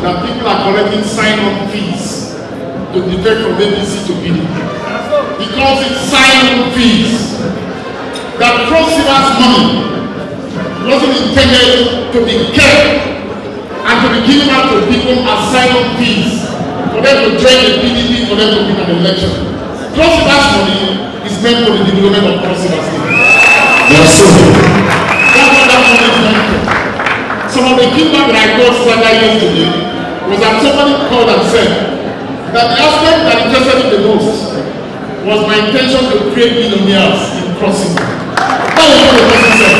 that people are collecting sign-on fees to defect from APC to PDP. He calls it sign-on fees. That Cross River's money wasn't intended to be kept and to be given out to people as sign-on fees for them to join the PDP, for them to win an election. Cross River's money is meant for the development of Cross River State. Yes, sir. That's what that money is meant for. Some of the feedback that I got yesterday was that somebody called and said that the aspect that interested me the most was my intention to create millionaires in Cross River. That was what the person said.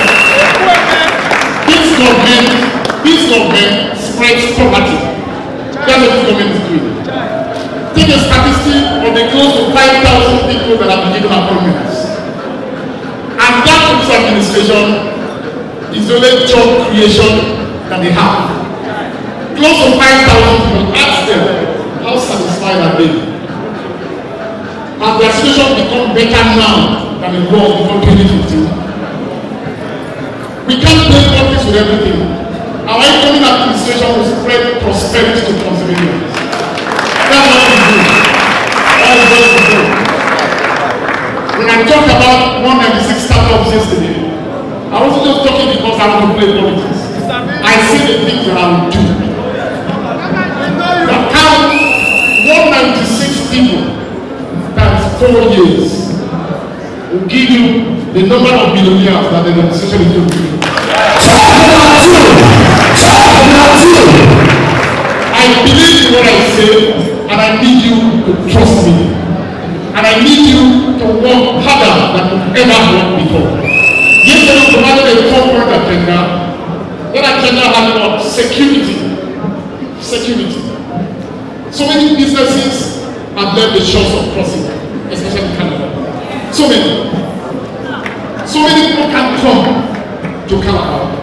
This government spreads poverty. That's what this government is doing. Take a statistic of the close to 5,000 people that have been given appointments. And that police administration is the only job creation that they have. Close to 5,000 people. Ask them, how satisfied are they? Has their situation become better now than it was before 2015? We can't play politics with everything. Our incoming administration will spread prosperity to Pennsylvania. That's what we do. That is what we do. When I talked about 196 startups yesterday, I wasn't just talking because I want to play politics. I see the things that I will do. The count 196 people times 4 years will give you the number of millionaires that the administration is doing. I believe in what I say, and I need you to trust me. And I need you to work harder than you've ever worked before. Yesterday we provided a 4-point agenda. That agenda has about security. Security. So many businesses have left the shores of crossing, especially in Canada. So many. So many people can come to Canada.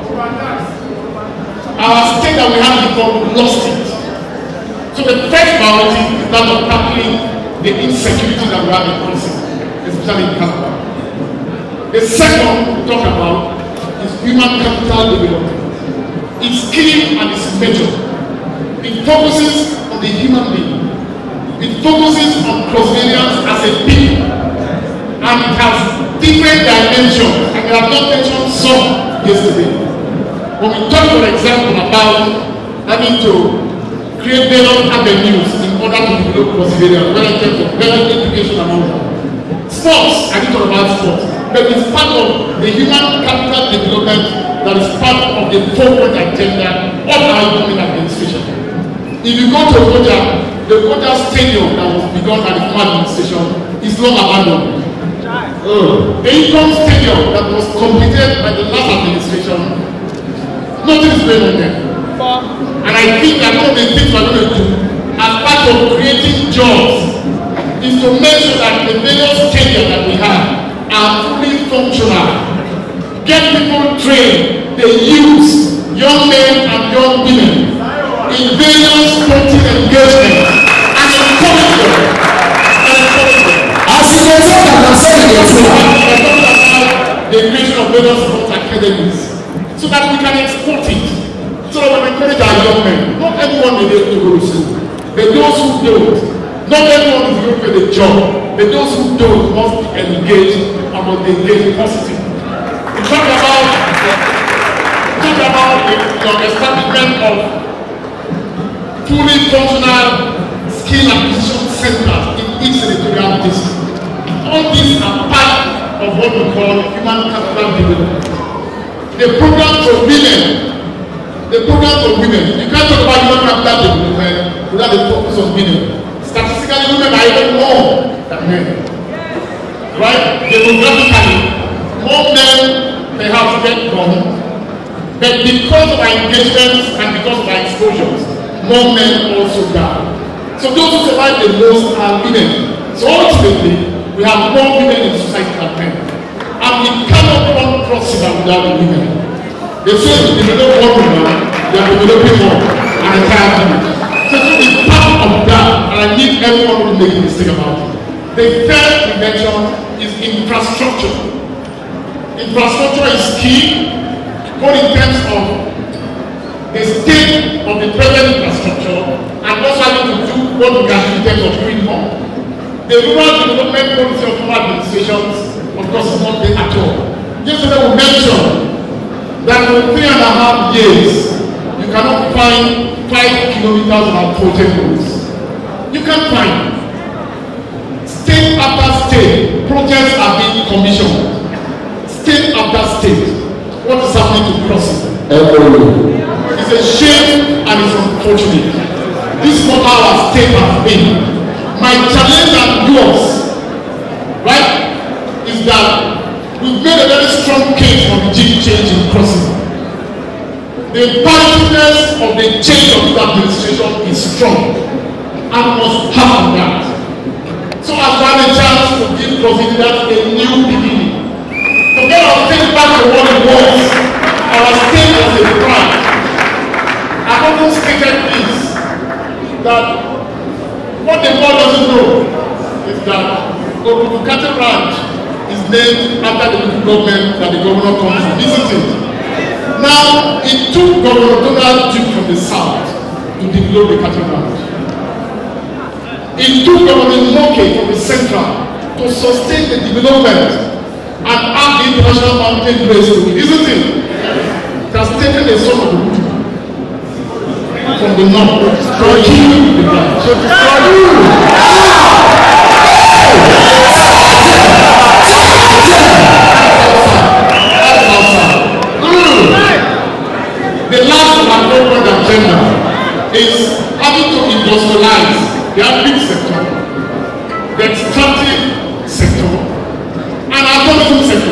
Our state that we had before, we lost it. So the first priority is that of tackling the insecurity that we have in crossing, especially in Canada. The second we talk about is human capital development. It's key and it's major. It focuses on the human being. It focuses on Crossvenians as a people. And it has different dimensions. And we have not mentioned some yesterday. When we talk, for example, about having to create better avenues in order to develop Crossvenians, whether in terms of better education and all that. Sports, I didn't talk about sports, but it's part of the human capital development that is part of the 4-point agenda of our government administration. If you go to Okoja, the Okoja Stadium that was begun by the former administration is long abandoned. The Income Stadium that was completed by the last administration, nothing is going on there. And I think that one of the things we're going to do as part of creating jobs is to make sure that the various stadiums that we have are fully functional. Get people trained, the youth, young men and young women in various sporting engagements and encourage them. As you can talk about the creation of various sports academies so that we can export it. So that we encourage our young men. Not everyone is able to go to school. But those who don't, not everyone is going to get a job. But those who don't must be engaged and must be engaged positive. We talk about the establishment of fully functional skill acquisition centers in each senatorial district. All these are part of what we call human capital development. The program for women. The program for women. You can't talk about human capital development without the focus on women. Statistically, women are even more than men. Right? Demographically, more men perhaps get born, but because of our engagements and because of our exposures, more men also die. So those who survive the most are women. So ultimately, we have more women in society than men. And we cannot run Cross River without the women. They say if you develop one woman, they are developing more an entire village. So it's part of that, and I need everyone to make a mistake about it. The third dimension is infrastructure. Infrastructure is key, both in terms of the state of the present infrastructure and also having to do what we can do in terms of doing more. The rural development policy of former administrations, of course, is not there at all. Yesterday we mentioned that for 3.5 years, you cannot find 5 kilometers of project roads. You can't find. State after state, projects are being commissioned. State after state. What is happening to crossing? It's a shame and it's unfortunate. This is not how our state has been. My challenge and yours, right, is that we've made a very strong case for the change in crossing. The imperative of the change of this administration is strong and must happen that. So as we have a chance to give crossing that a new beginning. To get our state back to what it was, our state as a pride. I've often stated this, that what the world doesn't know is that Obukate Ranch is named after the government that the governor comes to visit. Now, it took Governor Donald Duke from the south to develop the cattle ranch. It took Governor Moke from the central to sustain the development and add the international mountain race to it, isn't it? It has taken a son of the wood from the north to destroy you. To destroy you. That's outside. The last of our corporate agenda is having to industrialize the agri sector, the extractive sector, and our tourism sector.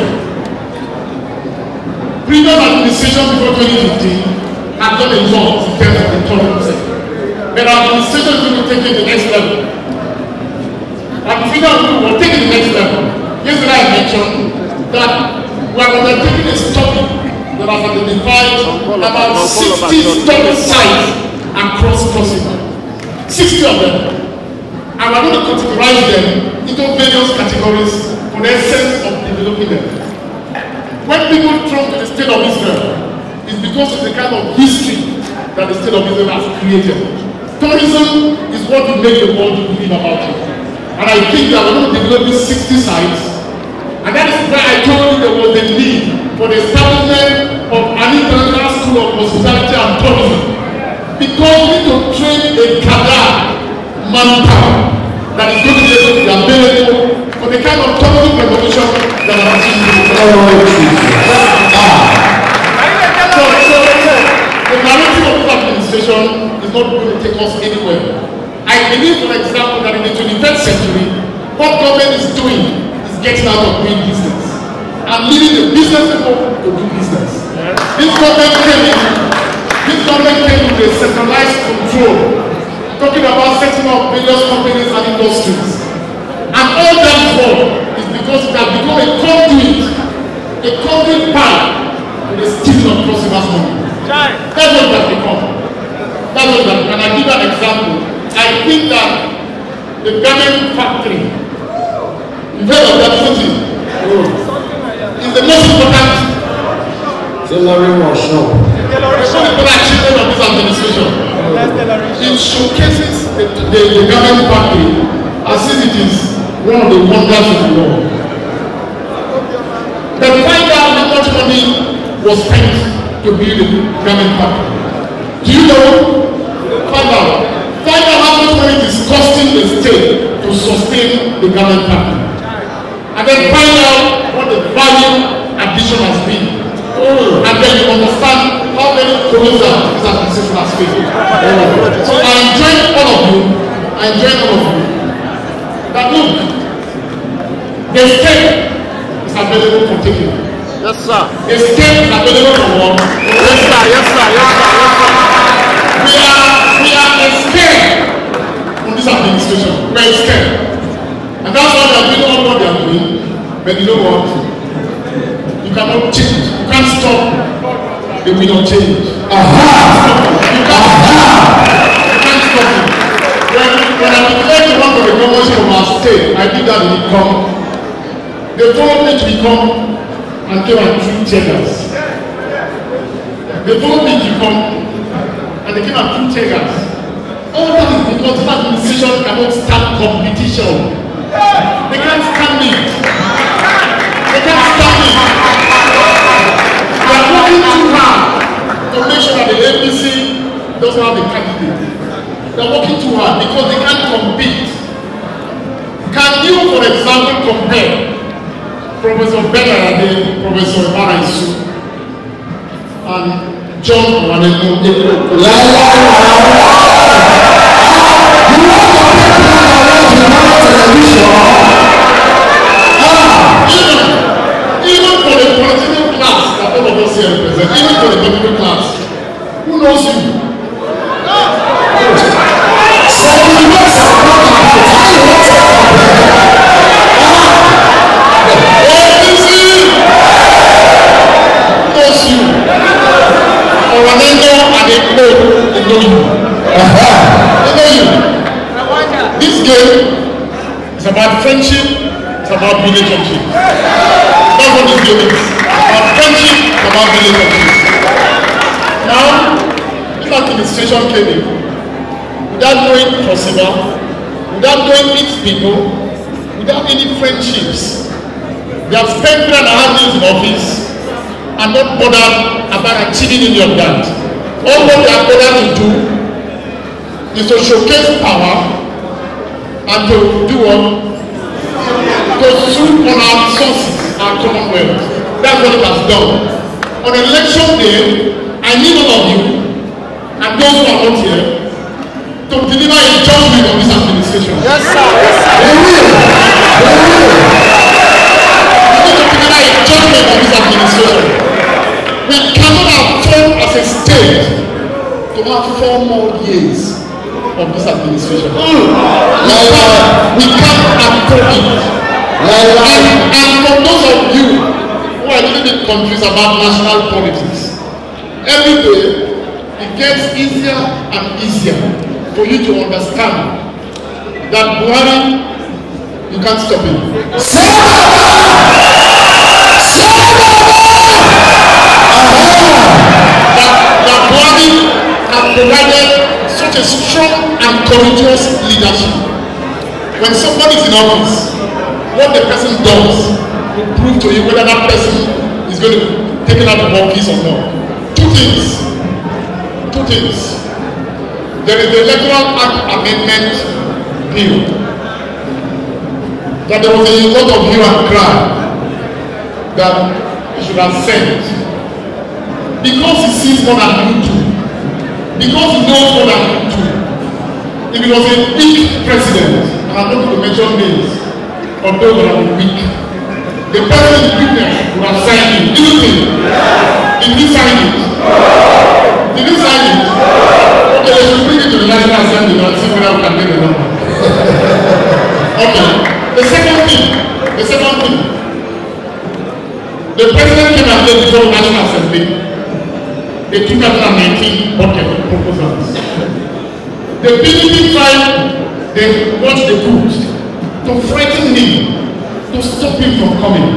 Previous administration before 2015 had done a lot in terms of the tourism sector. But our administration is going to take it to the next level. Our administration will take it to the next level. Yesterday I mentioned that we are undertaking a study that has identified about 60 study sites across crossing. 60 of them. And we are going to categorize them into various categories for the essence of developing them. When people come to the state of Israel, it's because of the kind of history that the state of Israel has created. Tourism is what will make the world believe about it. And I think that we're going to develop these 60 sites. And that is why I told you there was a need for the establishment of an international school of hospitality and tourism. Because we need to train a cadre manpower that is going to be able to be available for the kind of tourism revolution that I'm achieving. The narrative of this administration is not going to take us anywhere. I believe, for example, that in the 21st century, what government is doing is getting out of doing business and leaving the business people to do business. This government came with a centralized control, talking about setting up various companies and industries. And all that for is because it has become a conduit pipe to the stealing of prosperous money. That's what it has become. That's what it has become. And I give an example. I think that the garment factory, you've heard of that, isn't it? Is the most important tailoring workshop. The most important achievement of this administration. It showcases the garment factory as if it is one of the wonders of the world. But find out how much money was spent to build the garment factory. Do you know? Find out. Find out how much money it is costing the state to sustain the garment factory. And then find out what the value addition has been. And then you understand how many proposals this administration has faced. So I enjoin all of you, that look, the state is available for taking. Yes, sir. The state is available for what? Yes, sir. Yes, sir. Yes, sir. We are scared from this administration. We are scared. And that's why they are doing all what they are doing. But you know what? You cannot change. You can't stop the wind of change. You can't stop it. When I declared to one of the governors from our state, I did that in Ikon. They told me to come and came and treat tears. They told me to come and they came and threw tear gas. All that is because this administration cannot stand competition. They can't stand it. They can't stand it. They are working too hard to make sure that the APC doesn't have a candidate. They are working too hard because they can't compete. Can you, for example, compare Professor Bellarade, Professor Ibaraisu, and John Wanenu? Even for the political class that all of us here represent, even for the political class, who knows you? This game is about friendship, it's about relationship. That's what this game is. About friendship, it's about relationship. Now, this administration came in without knowing Prosiba, without knowing its people, without any friendships. They have spent 3.5 years in office and not bothered about achieving any of that. All what they are bothered to do is to showcase power and to do what? To soup on our resources, our commonwealth. That's what it has done. On election day, I need all of you and those who are not here to deliver a judgment on this administration. Yes, sir. Yes, sir. They will. You need to deliver a judgment on this administration. We cannot afford as a state to have 4 more years of this administration. We can't afford it. And for those of you who are a little bit confused about national politics, every day it gets easier and easier for you to understand that Buhari, you can't stop him. That Buhari has provided such a strong and courageous leadership. When somebody is in office, what the person does will prove to you whether that person is going to take out the office or not. Two things. There is the Electoral Act Amendment Bill that there was a lot of hue and cry that he should have sent because he sees more than you do, because he knows more than you do. If it was a weak president, and I'm not going to mention names of those that are weak, the president weakness would have signed it. Did you think? Did he sign it? Did he sign it? Okay, they should bring it to the National Assembly and see whether we can get the number. Okay. The second thing, the president came and laid before the National Assembly the 2019 budget proposals. The PDP tried, they watched the coup to frighten him, to stop him from coming.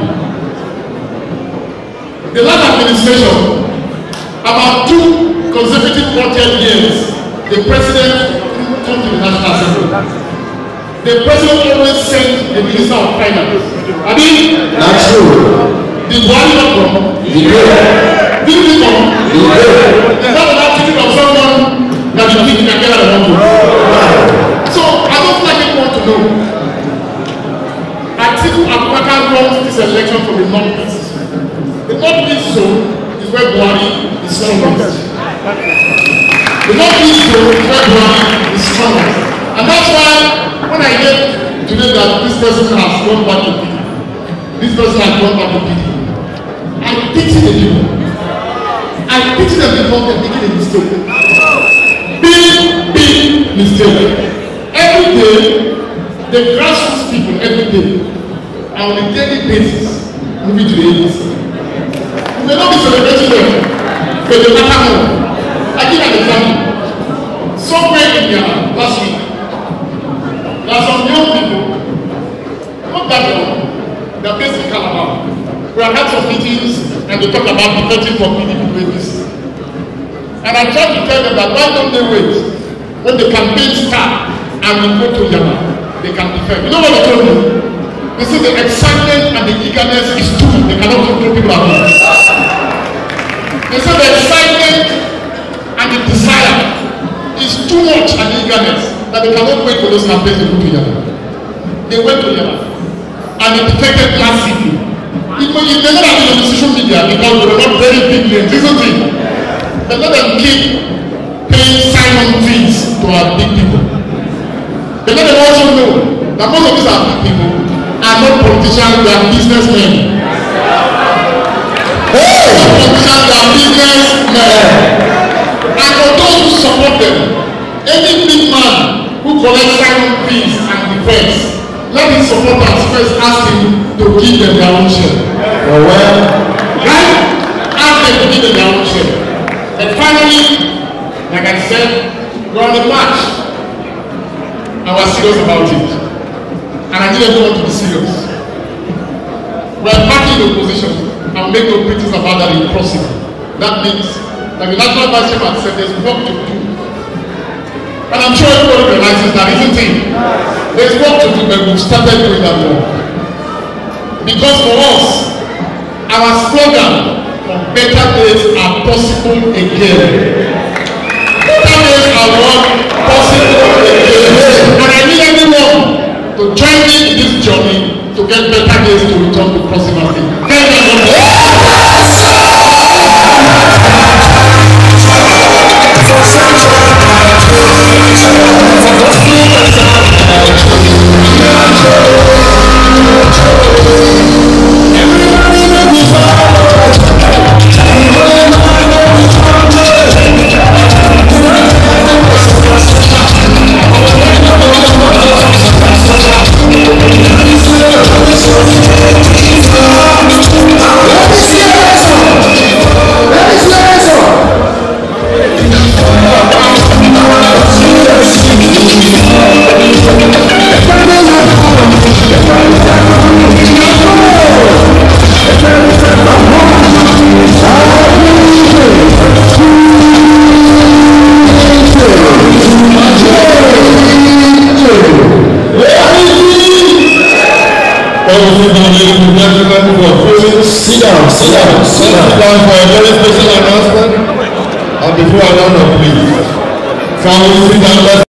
The last administration, about 2 consecutive budget years, the president came to the National Assembly. The president always sent the Minister of Finance. I mean, That's true. did Buhari not come? Yeah. Did he come? Yeah. Is that an attitude of someone that you think you can get out of one? So I don't like anyone to know. Atiku Abubakar won this election from the Northeast. The Northeast zone is where Buhari is strongest. The Northeast zone is where Buhari is strongest. And that's why when I hear today that this person has gone back to PDP, this person has gone back to PDP, I pity the people. I pity them because they're making a mistake. Big mistake. Every day, the grassroots people, every day, are on a daily basis moving to the APC. We may not be celebrating them, but they matter more. I give an example. Somewhere in Ghana last week, there are some young people, not that young, they are based in Calabar. We have had some meetings and they talk about defecting for PDP to APC. And I tried to tell them that why don't they wait when the campaign starts and we go to Yama, they can defend. You know what they told me? They said the excitement and the eagerness is too much. They cannot control people at home. They said the excitement and the desire is too much and the eagerness that they cannot wait for those campaigns to go to Yama. They went to Yama and they defected massively. Even if they not have the social media because they were not very big names, isn't it? They let them keep paying sign-on fees to our big people. They let them also know that most of these are big people are not politicians, they are businessmen. Hey! Politicians, they are businessmen. And for those who support them, any big man who collects sign-on fees and defense, let his supporters first ask him to give them their own share. Oh, well. Right? Ask them to give them their own share. And finally, like I said, we're on the march. And we're serious about it. And I need everyone to be serious. We're party in opposition. I'll make no pretense about that impossible. That means that the National Vice Chairman said there's work to do. And I'm sure everybody realizes that, isn't it? There's work to do, but we've started doing that work. Because for us, our slogan of better days are possible again. Better days are what? Possible again. And I need everyone to join me in this journey to get better days to return to Crossing State. Thank you very much. Sit down for a very special announcement. And before I run up, please. Can we sit down?